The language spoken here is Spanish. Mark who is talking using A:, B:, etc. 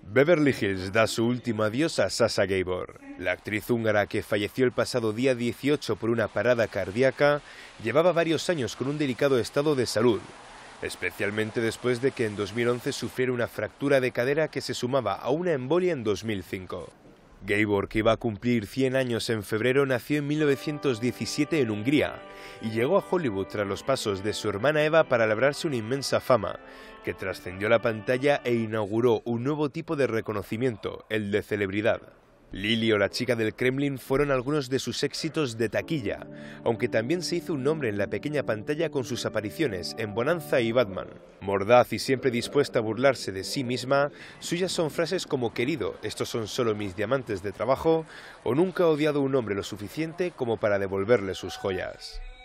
A: Beverly Hills da su último adiós a Sasha Gabor. La actriz húngara, que falleció el pasado día 18 por una parada cardíaca, llevaba varios años con un delicado estado de salud, especialmente después de que en 2011 sufriera una fractura de cadera que se sumaba a una embolia en 2005. Gabor, que iba a cumplir 100 años en febrero, nació en 1917 en Hungría y llegó a Hollywood tras los pasos de su hermana Eva para labrarse una inmensa fama, que trascendió la pantalla e inauguró un nuevo tipo de reconocimiento, el de celebridad. Lily o La chica del Kremlin fueron algunos de sus éxitos de taquilla, aunque también se hizo un nombre en la pequeña pantalla con sus apariciones en Bonanza y Batman. Mordaz y siempre dispuesta a burlarse de sí misma, suyas son frases como «querido, estos son solo mis diamantes de trabajo» o «nunca he odiado a un hombre lo suficiente como para devolverle sus joyas».